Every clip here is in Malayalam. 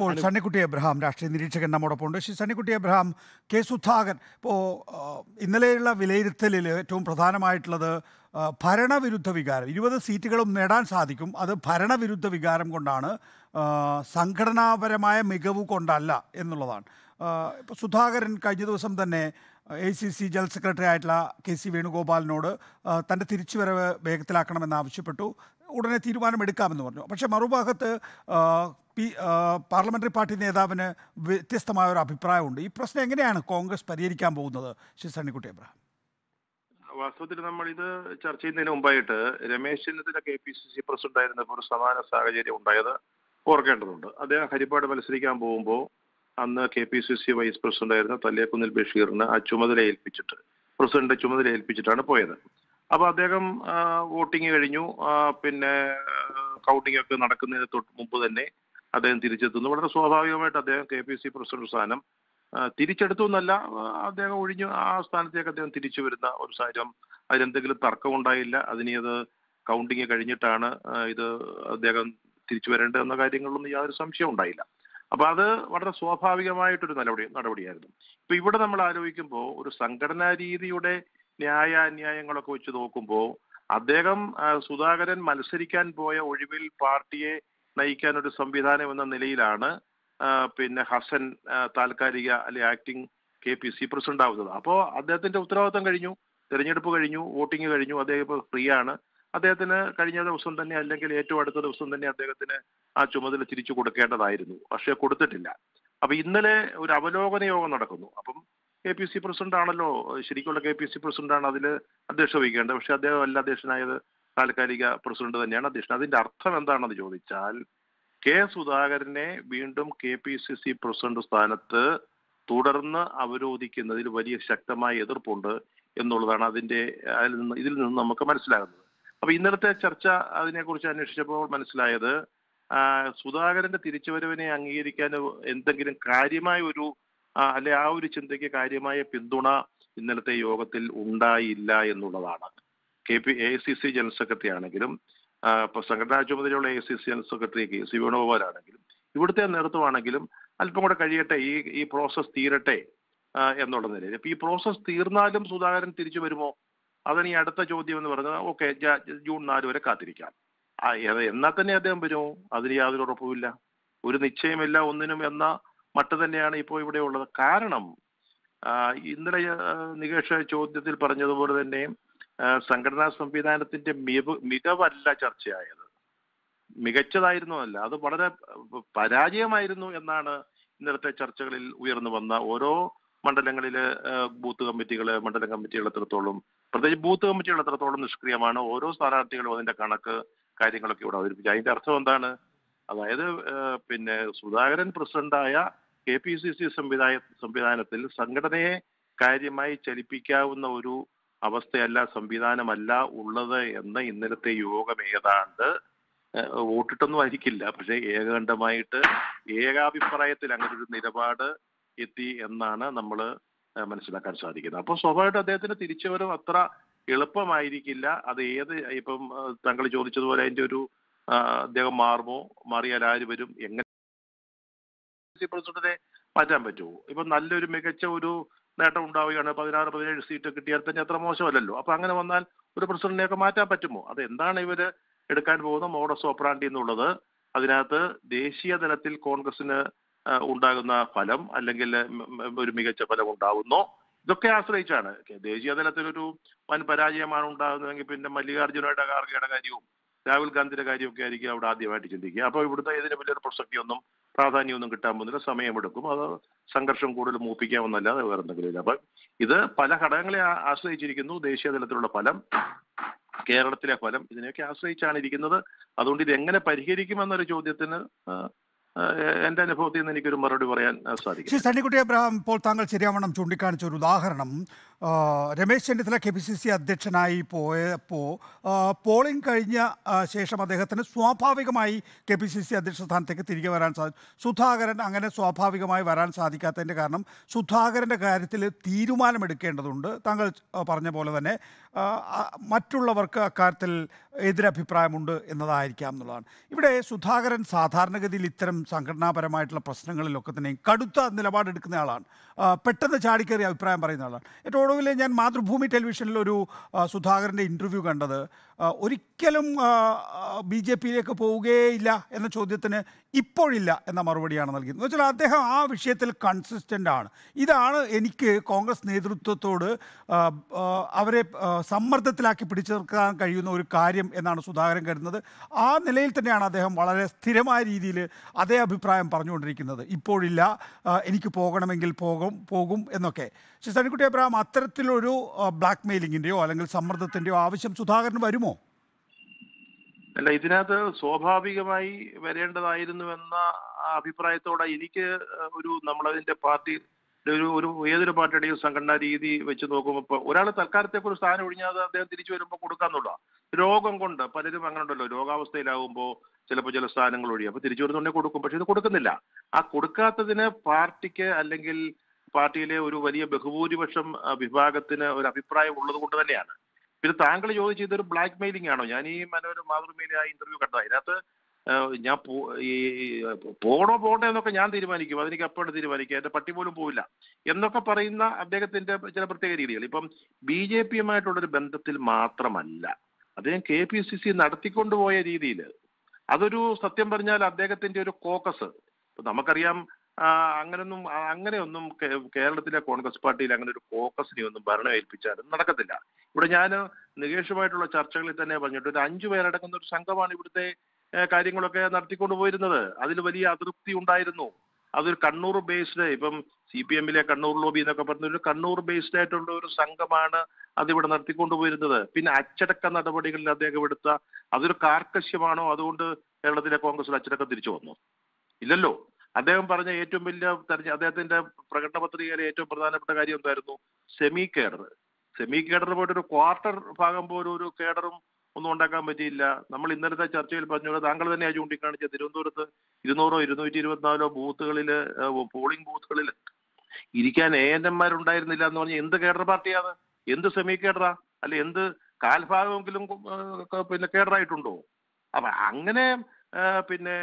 ഇപ്പോൾ സണ്ണിക്കുട്ടി എബ്രഹാം രാഷ്ട്രീയ നിരീക്ഷകൻ നമ്മോടൊപ്പം ഉണ്ട്. ശ്രീ സണ്ണിക്കുട്ടി എബ്രഹാം, കെ സുധാകരൻ ഇപ്പോൾ ഇന്നലെയുള്ള വിലയിരുത്തലിൽ ഏറ്റവും പ്രധാനമായിട്ടുള്ളത് ഭരണവിരുദ്ധ വികാരം, 20 സീറ്റുകളും നേടാൻ സാധിക്കും, അത് ഭരണവിരുദ്ധ വികാരം കൊണ്ടാണ്, സംഘടനാപരമായ മികവ് കൊണ്ടല്ല എന്നുള്ളതാണ്. ഇപ്പോൾ സുധാകരൻ കഴിഞ്ഞ ദിവസം തന്നെ ACC ജനറൽ സെക്രട്ടറി ആയിട്ടുള്ള KC വേണുഗോപാലിനോട് തൻ്റെ തിരിച്ചുവരവ് വേഗത്തിലാക്കണമെന്ന് ആവശ്യപ്പെട്ടു. ഉടനെ തീരുമാനമെടുക്കാമെന്ന് പറഞ്ഞു. പക്ഷേ മറുഭാഗത്ത് പാർലമെന്ററി പാർട്ടി നേതാവിന് വ്യത്യസ്തമായ ഒരു അഭിപ്രായമുണ്ട്. ഈ പ്രശ്നം എങ്ങനെയാണ് കോൺഗ്രസ് പരിഹരിക്കാൻ പോകുന്നത്, ശ്രീ സണ്ണിക്കുട്ടി എബ്രഹാം? വാസ്തവത്തിൽ നമ്മൾ ഇത് ചർച്ച ചെയ്യുന്നതിന് മുമ്പായിട്ട് രമേശ് ചെന്നിത്തല KPCC പ്രസിഡന്റ് ആയിരുന്നപ്പോൾ ഒരു സമാന സാഹചര്യം ഉണ്ടായത് ഓർക്കേണ്ടതുണ്ട്. അദ്ദേഹം ഹരിപ്പാട് മത്സരിക്കാൻ പോകുമ്പോൾ അന്ന് KPCC വൈസ് പ്രസിഡന്റ് ആയിരുന്ന തല്ലേക്കുന്നിൽ ബഷീറിന് ആ ചുമതല ഏൽപ്പിച്ചിട്ട്, പ്രസിഡന്റ് ചുമതല ഏൽപ്പിച്ചിട്ടാണ് പോയത്. അപ്പൊ അദ്ദേഹം വോട്ടിംഗ് കഴിഞ്ഞു, പിന്നെ കൗണ്ടിംഗ് ഒക്കെ നടക്കുന്നതിന് തൊട്ട് മുമ്പ് തന്നെ അദ്ദേഹം തിരിച്ചെത്തുന്നു. വളരെ സ്വാഭാവികമായിട്ട് അദ്ദേഹം KPCC പ്രസിഡന്റ് സ്ഥാനം തിരിച്ചെടുത്തു എന്നല്ല, അദ്ദേഹം ഒഴിഞ്ഞു ആ സ്ഥാനത്തേക്ക് അദ്ദേഹം തിരിച്ചു വരുന്ന ഒരു സാഹചര്യം. അതിലെന്തെങ്കിലും തർക്കമുണ്ടായില്ല. അത് കൗണ്ടിങ് കഴിഞ്ഞിട്ടാണ് ഇത് അദ്ദേഹം തിരിച്ചു വരേണ്ടത് എന്ന കാര്യങ്ങളിലൊന്നും യാതൊരു സംശയം ഉണ്ടായില്ല. അപ്പൊ അത് വളരെ സ്വാഭാവികമായിട്ടൊരു നടപടിയായിരുന്നു. ഇപ്പൊ ഇവിടെ നമ്മൾ ആലോചിക്കുമ്പോൾ ഒരു സംഘടനാ രീതിയുടെ ന്യായാന്യായങ്ങളൊക്കെ വെച്ച് നോക്കുമ്പോൾ അദ്ദേഹം സുധാകരൻ മത്സരിക്കാൻ പോയ ഒഴിവിൽ പാർട്ടിയെ നയിക്കാൻ ഒരു സംവിധാനം എന്ന നിലയിലാണ് പിന്നെ ഹസൻ താൽക്കാലിക അല്ലെ ആക്ടിംഗ് KPCC പ്രസിഡന്റ് ആവുന്നത്. അപ്പോൾ അദ്ദേഹത്തിന്റെ ഉത്തരവാദിത്തം കഴിഞ്ഞു, തെരഞ്ഞെടുപ്പ് കഴിഞ്ഞു, വോട്ടിംഗ് കഴിഞ്ഞു, അദ്ദേഹം ഇപ്പോൾ ഫ്രീ ആണ്. അദ്ദേഹത്തിന് കഴിഞ്ഞ ദിവസം തന്നെ അല്ലെങ്കിൽ ഏറ്റവും അടുത്ത ദിവസം തന്നെ അദ്ദേഹത്തിന് ആ ചുമതല തിരിച്ചു കൊടുക്കേണ്ടതായിരുന്നു. പക്ഷെ കൊടുത്തിട്ടില്ല. അപ്പൊ ഇന്നലെ ഒരു അവലോകന യോഗം നടക്കുന്നു. അപ്പം KPCC പ്രസിഡന്റ് ആണല്ലോ, ശരിക്കുള്ള KPCC പ്രസിഡന്റ് ആണ് അതിൽ അധ്യക്ഷത വഹിക്കേണ്ടത്. പക്ഷെ അദ്ദേഹം അല്ല അധ്യക്ഷനായത്, താൽക്കാലിക പ്രസിഡന്റ് തന്നെയാണ് അധ്യക്ഷൻ. അതിന്റെ അർത്ഥം എന്താണെന്ന് ചോദിച്ചാൽ കെ സുധാകരനെ വീണ്ടും KPCC പ്രസിഡന്റ് സ്ഥാനത്ത് തുടർന്ന് അവരോധിക്കുന്നതിൽ വലിയ ശക്തമായ എതിർപ്പുണ്ട് എന്നുള്ളതാണ് ഇതിൽ നിന്ന് നമുക്ക് മനസ്സിലാകുന്നത്. അപ്പൊ ഇന്നലത്തെ ചർച്ച അതിനെക്കുറിച്ച് അന്വേഷിച്ചപ്പോൾ മനസ്സിലായത് സുധാകരന്റെ തിരിച്ചുവരവിനെ അംഗീകരിക്കാൻ എന്തെങ്കിലും കാര്യമായ ഒരു അല്ലെ ആ ഒരു ചിന്തയ്ക്ക് കാര്യമായ പിന്തുണ ഇന്നലത്തെ യോഗത്തിൽ ഉണ്ടായില്ല എന്നുള്ളതാണ്. AICC ജനറൽ സെക്രട്ടറി ആണെങ്കിലും ഇപ്പൊ സംഘടനാ ചുമതലയുള്ള AICC general secretary KC Venugopal ആണെങ്കിലും ഇവിടുത്തെ നേതൃത്വമാണെങ്കിലും അല്പം കൂടെ കഴിയട്ടെ, ഈ പ്രോസസ് തീരട്ടെ എന്നുള്ള നിലയിൽ. ഇപ്പൊ ഈ പ്രോസസ് തീർന്നാലും സുധാകരൻ തിരിച്ചു വരുമോ? അതാണ് ഈ അടുത്ത ചോദ്യം എന്ന് പറഞ്ഞത്. ഓക്കെ, ജൂൺ 4 വരെ കാത്തിരിക്കാം. എന്നാൽ തന്നെ അദ്ദേഹം വരുമോ? അതിന് യാതൊരു ഉറപ്പുമില്ല, ഒരു നിശ്ചയമില്ല ഒന്നിനും എന്ന മട്ട് തന്നെയാണ് ഇപ്പോൾ ഇവിടെ ഉള്ളത്. കാരണം ഇന്നലെ നികേഷ് ചോദ്യത്തിൽ പറഞ്ഞതുപോലെ തന്നെ സംഘടനാ സംവിധാനത്തിന്റെ മികവല്ല ചർച്ചയായത്, മികച്ചതായിരുന്നു അല്ല, അത് വളരെ പരാജയമായിരുന്നു എന്നാണ് ഇന്നലത്തെ ചർച്ചകളിൽ ഉയർന്നു വന്ന ഓരോ മണ്ഡലങ്ങളില് ബൂത്ത് കമ്മിറ്റികള്, മണ്ഡലം കമ്മിറ്റികൾ എത്രത്തോളം, പ്രത്യേകിച്ച് ബൂത്ത് കമ്മിറ്റികൾ എത്രത്തോളം നിഷ്ക്രിയമാണ്, ഓരോ സ്ഥാനാർത്ഥികളും അതിന്റെ കണക്ക് കാര്യങ്ങളൊക്കെ ഇവിടെ അവതരിപ്പിച്ചു. അതിന്റെ അർത്ഥം എന്താണ്? അതായത് പിന്നെ സുധാകരൻ പ്രസിഡന്റായ KPCC സംവിധാനത്തിൽ സംഘടനയെ കാര്യമായി ചലിപ്പിക്കാവുന്ന ഒരു അവസ്ഥയല്ല, സംവിധാനമല്ല ഉള്ളത് എന്ന് ഇന്നലത്തെ യോഗം ഏതാണ്ട് വോട്ടിട്ടൊന്നും ആയിരിക്കില്ല, പക്ഷെ ഏകകണ്ഠമായിട്ട് ഏകാഭിപ്രായത്തിൽ അങ്ങനെ ഒരു നിലപാട് എത്തി എന്നാണ് നമ്മൾ മനസ്സിലാക്കാൻ സാധിക്കുന്നത്. അപ്പോൾ സ്വാഭാവികമായിട്ട് അദ്ദേഹത്തിന് തിരിച്ചുവരവ് അത്ര എളുപ്പമായിരിക്കില്ല. അത് ഇപ്പം താങ്കൾ ചോദിച്ചതുപോലെ അതിന്റെ ഒരു അദ്ദേഹം മാറുമോ, മാറിയാൽ ആര് വരും, എങ്ങനെ പ്രസിഡന്റിനെ മാറ്റാൻ പറ്റുമോ? ഇപ്പൊ നല്ലൊരു മികച്ച ഒരു നേട്ടം ഉണ്ടാവുകയാണ്, 16-17 സീറ്റ് കിട്ടിയാൽ തന്നെ അത്ര മോശമല്ലല്ലോ. അപ്പൊ അങ്ങനെ വന്നാൽ ഒരു പ്രസിഡന്റിനെയൊക്കെ മാറ്റാൻ പറ്റുമോ? അതെന്താണ് ഇവര് എടുക്കാൻ പോകുന്ന മോഡസ് ഓപ്പറാൻഡി എന്നുള്ളത്, അതിനകത്ത് ദേശീയ തലത്തിൽ കോൺഗ്രസിന് ഉണ്ടാകുന്ന ഫലം അല്ലെങ്കിൽ ഒരു മികച്ച ഫലം ഉണ്ടാവുന്നോ, ഇതൊക്കെ ആശ്രയിച്ചാണ്. ദേശീയ തലത്തിലൊരു വൻ പരാജയമാണ് ഉണ്ടാകുന്നതെങ്കിൽ പിന്നെ മല്ലികാർജ്ജുനയുടെ ഖാർഗെയുടെ കാര്യവും രാഹുൽ ഗാന്ധിയുടെ കാര്യമൊക്കെ ആയിരിക്കും അവിടെ ആദ്യമായിട്ട് ചിന്തിക്കുക. അപ്പോൾ ഇവിടുത്തെ ഇതിന് വലിയൊരു പ്രസക്തിയൊന്നും പ്രാധാന്യമൊന്നും കിട്ടാൻ പോകുന്നില്ല, സമയമെടുക്കും, അത് സംഘർഷം കൂടുതൽ മൂപ്പിക്കാമെന്നല്ലാതെ വേറെ എന്തെങ്കിലും ഇല്ല. അപ്പൊ ഇത് പല ഘടകങ്ങളെ ആശ്രയിച്ചിരിക്കുന്നു. ദേശീയ തലത്തിലുള്ള ഫലം, കേരളത്തിലെ ഫലം, ഇതിനെയൊക്കെ ആശ്രയിച്ചാണ് ഇരിക്കുന്നത്. അതുകൊണ്ട് ഇത് എങ്ങനെ പരിഹരിക്കുമെന്നൊരു ചോദ്യത്തിന് എന്റെ അനുഭവത്തിൽ നിന്ന് എനിക്കൊരു മറുപടി പറയാൻ സാധിക്കും. ശ്രീ സണ്ണിക്കുട്ടി എബ്രഹാം, ഇപ്പോൾ താങ്കൾ ശരിയാവണ്ണം ചൂണ്ടിക്കാണിച്ച ഒരു ഉദാഹരണം, രമേശ് ചെന്നിത്തല KPCC അധ്യക്ഷനായി പോയപ്പോൾ പോളിംഗ് കഴിഞ്ഞ ശേഷം അദ്ദേഹത്തിന് സ്വാഭാവികമായി KPCC അധ്യക്ഷ സ്ഥാനത്തേക്ക് തിരികെ വരാൻ സുധാകരൻ അങ്ങനെ സ്വാഭാവികമായി വരാൻ സാധിക്കാത്തതിൻ്റെ കാരണം സുധാകരൻ്റെ കാര്യത്തിൽ തീരുമാനമെടുക്കേണ്ടതുണ്ട്. താങ്കൾ പറഞ്ഞ പോലെ തന്നെ മറ്റുള്ളവർക്ക് അക്കാര്യത്തിൽ എതിരഭിപ്രായമുണ്ട് എന്നതായിരിക്കാം എന്നുള്ളതാണ്. ഇവിടെ സുധാകരൻ സാധാരണഗതിയിൽ ഇത്തരം സംഘടനാപരമായിട്ടുള്ള പ്രശ്നങ്ങളിലൊക്കെ തന്നെ കടുത്ത നിലപാടെടുക്കുന്ന ആളാണ്. പെട്ടെന്ന് ചാടിക്കയറി അഭിപ്രായം പറയുന്ന ആളാണ്. ഏറ്റവും ഒടുവിൽ ഞാൻ മാതൃഭൂമി ടെലിവിഷനിൽ ഒരു സുധാകരൻ്റെ ഇൻ്റർവ്യൂ കണ്ടത് ഒരിക്കലും BJPയിലേക്ക് പോവുകയില്ല എന്ന ചോദ്യത്തിന് ഇപ്പോഴില്ല എന്ന മറുപടിയാണ് നൽകിയത്. എന്ന് വെച്ചാൽ അദ്ദേഹം ആ വിഷയത്തിൽ കൺസിസ്റ്റൻ്റ് ആണ്. ഇതാണ് എനിക്ക് കോൺഗ്രസ് നേതൃത്വത്തോട് അവരെ സമ്മർദ്ദത്തിലാക്കി പിടിച്ചു നിർത്താൻ കഴിയുന്ന ഒരു കാര്യം എന്നാണ് സുധാകരൻ കരുതുന്നത്. ആ നിലയിൽ തന്നെയാണ് അദ്ദേഹം വളരെ സ്ഥിരമായ രീതിയിൽ അതേ അഭിപ്രായം പറഞ്ഞുകൊണ്ടിരിക്കുന്നത്. ഇപ്പോഴില്ല, എനിക്ക് പോകണമെങ്കിൽ പോകും എന്നൊക്കെ. ശ്രീ സണ്ണിക്കുട്ടി അബ്രഹാം, അത്തരത്തിലൊരു ബ്ലാക്ക് മെയിലിങ്ങിൻ്റെയോ അല്ലെങ്കിൽ സമ്മർദ്ദത്തിൻ്റെയോ ആവശ്യം സുധാകരന് വരുമോ? അല്ല, ഇതിനകത്ത് സ്വാഭാവികമായി വരേണ്ടതായിരുന്നുവെന്ന അഭിപ്രായത്തോടെ എനിക്ക് നമ്മളതിന്റെ പാർട്ടി ഏതൊരു പാർട്ടിയുടെയും സംഘടനാ രീതി വെച്ച് നോക്കുമ്പോൾ ഇപ്പോൾ ഒരാൾ തൽക്കാലത്തേക്ക് ഒരു സ്ഥാനം ഒഴിഞ്ഞാൽ അദ്ദേഹം തിരിച്ചു വരുമ്പോൾ കൊടുക്കാന്നുള്ള രോഗം കൊണ്ട് പലരും അങ്ങനെ ഉണ്ടല്ലോ, രോഗാവസ്ഥയിലാവുമ്പോൾ ചിലപ്പോൾ ചില സ്ഥാനങ്ങൾ ഒഴിയും, അപ്പോൾ തിരിച്ചു വരുന്നുണ്ടെങ്കിൽ കൊടുക്കും. പക്ഷെ ഇത് കൊടുക്കുന്നില്ല. ആ കൊടുക്കാത്തതിന് പാർട്ടിക്ക് അല്ലെങ്കിൽ പാർട്ടിയിലെ ഒരു വലിയ ബഹുഭൂരിപക്ഷം വിഭാഗത്തിന് ഒരു അഭിപ്രായം ഉള്ളത് കൊണ്ട് തന്നെയാണ്. പിന്നെ താങ്കൾ ചോദിച്ച ഇതൊരു ബ്ലാക്ക് മെയിലിംഗ് ആണോ? ഞാൻ ഈ മാതൃഭൂമിയിലെ ആ ഇന്റർവ്യൂ കണ്ടത്. അതിനകത്ത് ഞാൻ പോകണോ പോകണ്ടേ എന്നൊക്കെ ഞാൻ തീരുമാനിക്കും, അതെനിക്ക് അപ്പോഴും തീരുമാനിക്കും, എൻ്റെ പട്ടി പോലും പോവില്ല എന്നൊക്കെ പറയുന്ന അദ്ദേഹത്തിന്റെ ചില പ്രത്യേക രീതികൾ. ഇപ്പം BJPയുമായിട്ടുള്ളൊരു ബന്ധത്തിൽ മാത്രമല്ല, അദ്ദേഹം KPCC നടത്തിക്കൊണ്ടുപോയ രീതിയിൽ അതൊരു സത്യം പറഞ്ഞാൽ അദ്ദേഹത്തിന്റെ ഒരു കോക്കസ്. ഇപ്പം നമുക്കറിയാം, അങ്ങനെയൊന്നും കേരളത്തിലെ കോൺഗ്രസ് പാർട്ടിയിൽ അങ്ങനെ ഒരു കോക്കസിനെ ഒന്നും ഭരണം ഏൽപ്പിച്ചാലും നടക്കത്തില്ല. ഇവിടെ ഞാൻ നികേഷുമായിട്ടുള്ള ചർച്ചകളിൽ തന്നെ പറഞ്ഞിട്ട് ഒരു 5 പേരടങ്ങുന്ന ഒരു സംഘമാണ് ഇവിടുത്തെ കാര്യങ്ങളൊക്കെ നടത്തിക്കൊണ്ടു പോയിരുന്നത്. അതിൽ വലിയ അതൃപ്തി ഉണ്ടായിരുന്നു. അതൊരു കണ്ണൂർ ബേസ്ഡ്, ഇപ്പം CPMലെ കണ്ണൂർ ലോബി എന്നൊക്കെ പറഞ്ഞൊരു കണ്ണൂർ ബേസ്ഡ് ആയിട്ടുള്ള ഒരു സംഘമാണ് അതിവിടെ നടത്തിക്കൊണ്ടു പോയിരുന്നത്. പിന്നെ അച്ചടക്ക നടപടികളിൽ അദ്ദേഹം എടുത്ത അതൊരു കാർക്കശ്യമാണോ? അതുകൊണ്ട് കേരളത്തിലെ കോൺഗ്രസിൽ അച്ചടക്കം തിരിച്ചു വന്നു? ഇല്ലല്ലോ. അദ്ദേഹം പറഞ്ഞ ഏറ്റവും വലിയ അദ്ദേഹത്തിന്റെ പ്രകടന പത്രികയിലെ ഏറ്റവും പ്രധാനപ്പെട്ട കാര്യം എന്തായിരുന്നു? സെമി കേഡർ പോയിട്ട് ഒരു ക്വാർട്ടർ ഭാഗം പോലും ഒരു കേഡറും ഒന്നും ഉണ്ടാക്കാൻ പറ്റിയില്ല. നമ്മൾ ഇന്നലത്തെ ചർച്ചയിൽ പറഞ്ഞത് താങ്കൾ തന്നെയാണ് ചൂണ്ടിക്കാണിച്ച തിരുവനന്തപുരത്ത് 200 224 ബൂത്തുകളിൽ പോളിംഗ് ബൂത്തുകളിൽ ഇരിക്കാൻ ANMമാരുണ്ടായിരുന്നില്ല എന്ന് പറഞ്ഞാൽ എന്ത് കേഡർ പാർട്ടിയാണ്? എന്ത് സെമി കേഡറാ? അല്ലെ എന്ത് കാൽഭാഗമെങ്കിലും പിന്നെ കേഡറായിട്ടുണ്ടോ? അപ്പൊ അങ്ങനെ പിന്നെ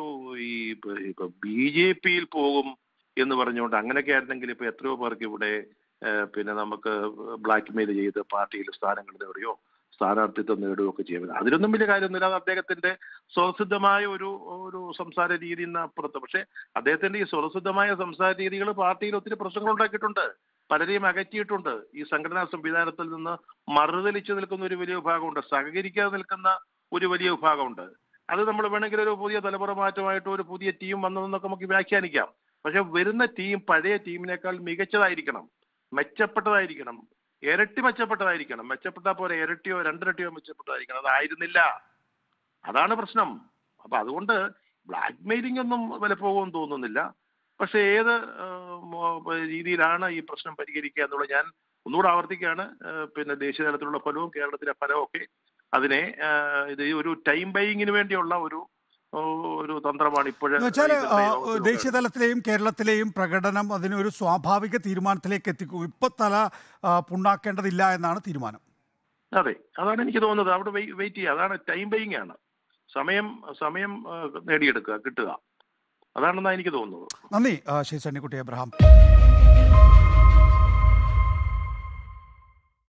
ഇപ്പൊ BJPയിൽ പോകും എന്ന് പറഞ്ഞുകൊണ്ട് അങ്ങനെയൊക്കെ ആയിരുന്നെങ്കിൽ ഇപ്പൊ എത്രയോ പേർക്ക് ഇവിടെ പിന്നെ നമുക്ക് ബ്ലാക്ക് മെയിൽ ചെയ്ത് പാർട്ടിയിൽ സ്ഥാനങ്ങൾ നേടുകയോ സ്ഥാനാർത്ഥിത്വം നേടുകയോ ഒക്കെ ചെയ്യുന്നത് അതിലൊന്നും വലിയ കാര്യമൊന്നുമില്ല. അത് അദ്ദേഹത്തിന്റെ സ്വതസിദ്ധമായ ഒരു സംസാര രീതി അപ്പുറത്ത്. പക്ഷെ അദ്ദേഹത്തിന്റെ ഈ സ്വതസിദ്ധമായ സംസാര രീതികൾ പാർട്ടിയിൽ ഒത്തിരി പ്രശ്നങ്ങൾ ഉണ്ടാക്കിയിട്ടുണ്ട്, പലരെയും അകറ്റിയിട്ടുണ്ട്. ഈ സംഘടനാ സംവിധാനത്തിൽ നിന്ന് മറുതലിച്ചു നിൽക്കുന്ന ഒരു വലിയ വിഭാഗമുണ്ട്, സഹകരിക്കാതെ നിൽക്കുന്ന ഒരു വലിയ വിഭാഗമുണ്ട്. അത് നമ്മൾ വേണമെങ്കിൽ ഒരു പുതിയ തലമുറ മാറ്റമായിട്ട് ഒരു പുതിയ ടീം വന്നതെന്നൊക്കെ നമുക്ക് വ്യാഖ്യാനിക്കാം. പക്ഷെ വരുന്ന ടീം പഴയ ടീമിനേക്കാൾ മികച്ചതായിരിക്കണം, മെച്ചപ്പെട്ടതായിരിക്കണം, ഇരട്ടി മെച്ചപ്പെട്ടതായിരിക്കണം. മെച്ചപ്പെട്ടാൽ പോലെ ഇരട്ടിയോ 2 ഇരട്ടിയോ മെച്ചപ്പെട്ടതായിരിക്കണം. അതായിരുന്നില്ല. അതാണ് പ്രശ്നം. അപ്പൊ അതുകൊണ്ട് ബ്ലാക്ക് മെയിലിംഗ് ഒന്നും വില പോകുമെന്ന് തോന്നുന്നില്ല. പക്ഷെ ഏത് രീതിയിലാണ് ഈ പ്രശ്നം പരിഹരിക്കുക എന്നുള്ളത് ഞാൻ ഒന്നുകൂടെ ആവർത്തിക്കുകയാണ്. പിന്നെ ദേശീയ തലത്തിലുള്ള ഫലവും കേരളത്തിലെ ഫലവും ഒക്കെ അതിനെ ഇത് ഒരു ടൈം ബൈയിങ്ങിന് വേണ്ടിയുള്ള ഒരു തന്ത്രമാണ് ഇപ്പോഴും. ദേശീയ തലത്തിലെയും കേരളത്തിലെയും പ്രകടനം അതിനൊരു സ്വാഭാവിക തീരുമാനത്തിലേക്ക് എത്തിക്കും. ഇപ്പൊ തല പുണ്ണാക്കേണ്ടതില്ല എന്നാണ് തീരുമാനം. അതെ, അതാണ് എനിക്ക് തോന്നുന്നത്. അവിടെ വെയിറ്റ് ചെയ്യുക, അതാണ് ടൈം ബൈയിങ് ആണ്. സമയം നേടിയെടുക്കുക, കിട്ടുക, അതാണെന്നാണ് എനിക്ക് തോന്നുന്നത്. നന്ദി ശ്രീ സണ്ണിക്കുട്ടി അബ്രഹാം.